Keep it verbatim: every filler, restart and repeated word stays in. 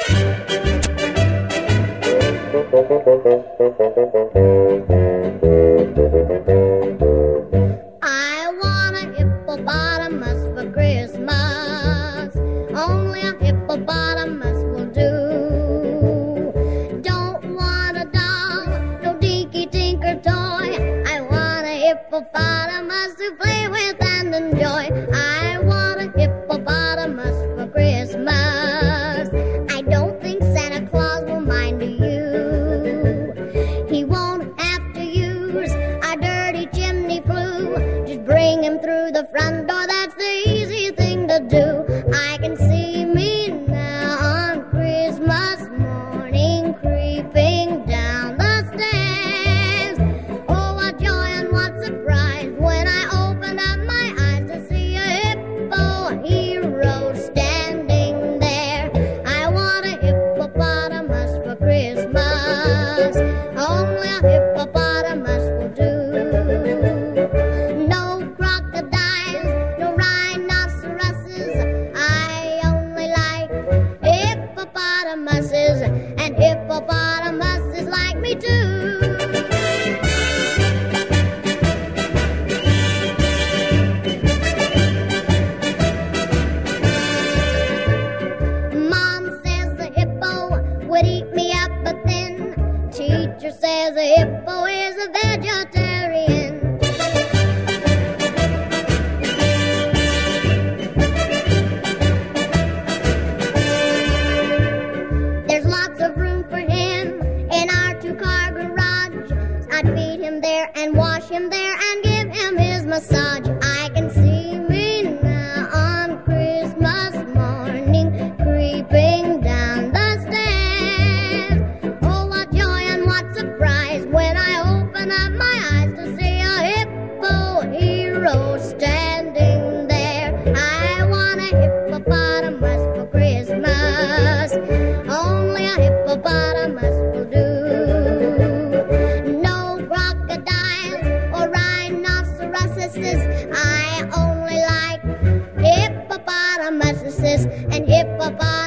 I want a hippopotamus for Christmas. Only a hippopotamus will do. Don't want a doll, no dinky tinker toy. I want a hippopotamus to play with and enjoy. I want a hippopotamus for Christmas. I don't think Santa Claus will mind you. He won't have to use a dirty chimney flue. Just bring him through the front door, that's the easy thing to do. I can see me now on Christmas morning creeping down the stairs. Oh, what joy and what surprise when I opened up my eyes to see a hippo hero standing there. I want a hippopotamus for Christmas. Only a hippopotamus will do. No crocodiles, no rhinoceroses. I only like hippopotamuses, and hippopotamuses like me too. Mom says the hippo would eat me up, but then teacher says a hippo is a vegetarian. There's lots of room for him in our two-car garage. I'd feed him there and wash him there and give him his massage. I can see me now on Christmas morning creeping down the stairs. Oh, what joy and what surprise when I open up my eyes to see a hippo hero standing there. I want a hippopotamus for Christmas. Only a hippopotamus will do. No crocodiles or rhinoceroses. I only like hippopotamuses, and hippopotamuses